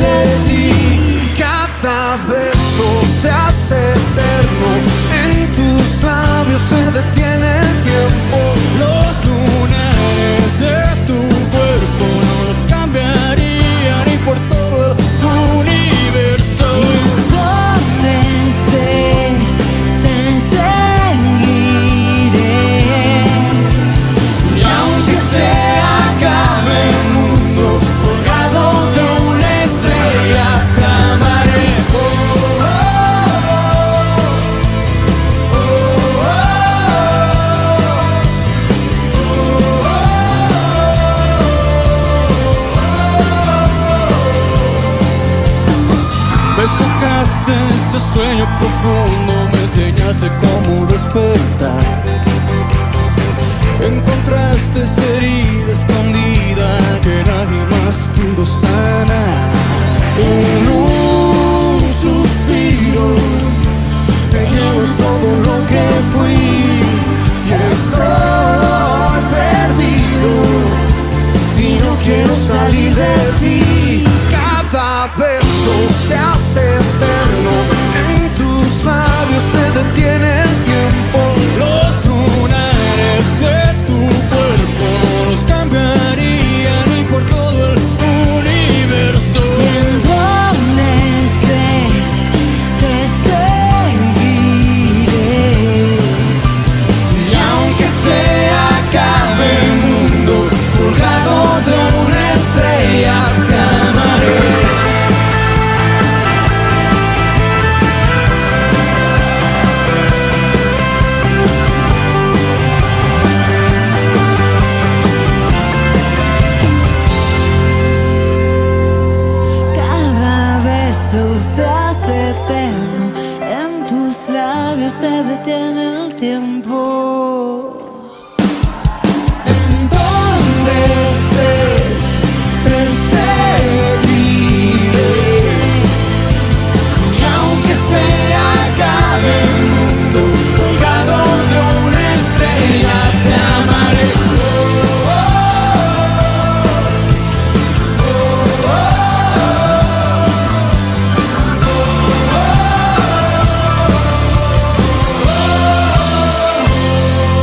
de ti. Cada beso se hace eterno, en tus labios se detiene el tiempo. Los lunares de tu cuerpo no los cambiaría ni por todo el universo. Donde estés, te seguiré. Y aunque se acabe el mundo, colgado de una estrella, te amaré. Oh, oh, oh, oh, Me sacaste de este sueño profundo, me enseñaste cómo despertar. Encontraste esa herida escondida que nadie más pudo sanar. En un suspiro te llevo todo lo que fui y estoy perdido y no quiero salir de ti. Cada beso se hace eterno, en tus labios se detiene el tiempo. Los lunares de tu cuerpo no los cambiaría ni por todo el universo. Y en donde estés, te seguiré. Y aunque se acabe el mundo, colgado de una estrella, te amaré. Cada beso se hace eterno, en tus labios se detiene el tiempo. En donde estés, te seguiré. Y aunque se acabe el mundo, colgado de una estrella, te amaré. Oh, oh, oh, oh, oh, oh, oh.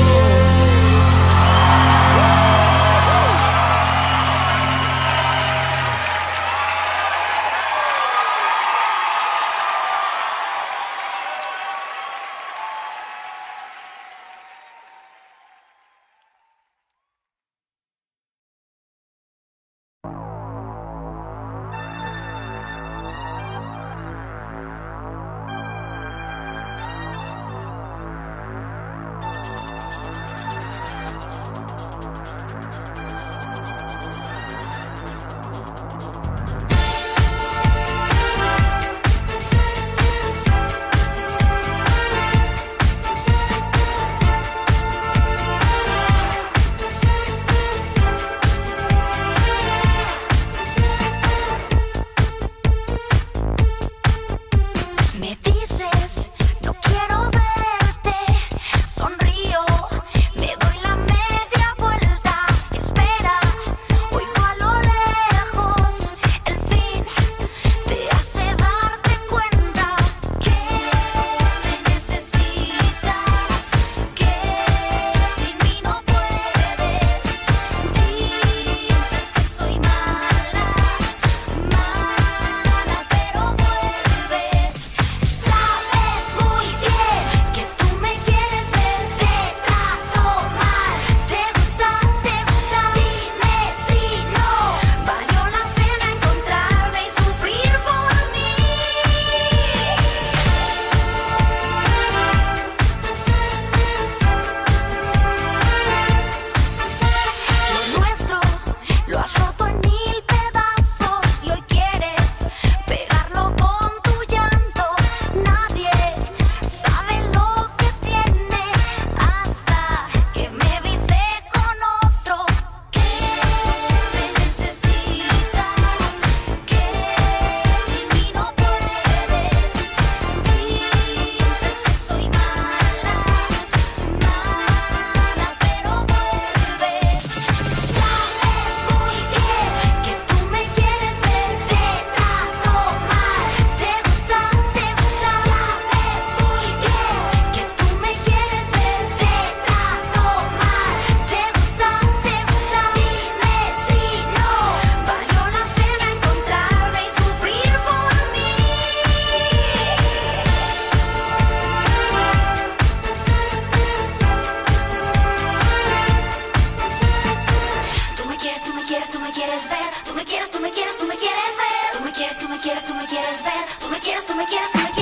me quieres, tú me